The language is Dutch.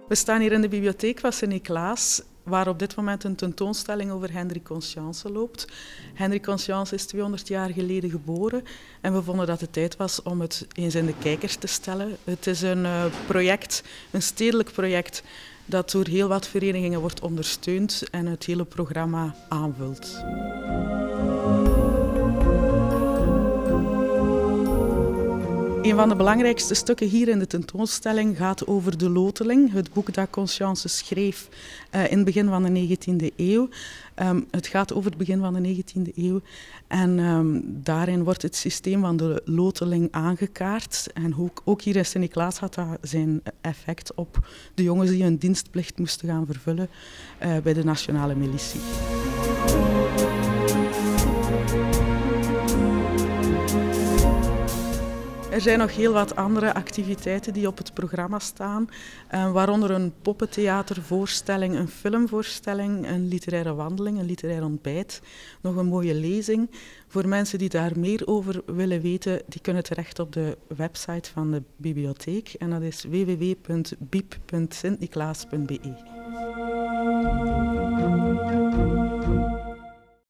We staan hier in de bibliotheek van Sint-Niklaas, waar op dit moment een tentoonstelling over Hendrik Conscience loopt. Hendrik Conscience is 200 jaar geleden geboren en we vonden dat het tijd was om het eens in de kijkers te stellen. Het is een project, een stedelijk project, dat door heel wat verenigingen wordt ondersteund en het hele programma aanvult. Een van de belangrijkste stukken hier in de tentoonstelling gaat over de loteling, het boek dat Conscience schreef in het begin van de 19e eeuw. Het gaat over het begin van de 19e eeuw en daarin wordt het systeem van de loteling aangekaart. En ook hier in Sint-Niklaas had dat zijn effect op de jongens die hun dienstplicht moesten gaan vervullen bij de nationale militie. Er zijn nog heel wat andere activiteiten die op het programma staan, waaronder een poppentheatervoorstelling, een filmvoorstelling, een literaire wandeling, een literair ontbijt, nog een mooie lezing. Voor mensen die daar meer over willen weten, die kunnen terecht op de website van de bibliotheek en dat is www.biep.sintniklaas.be.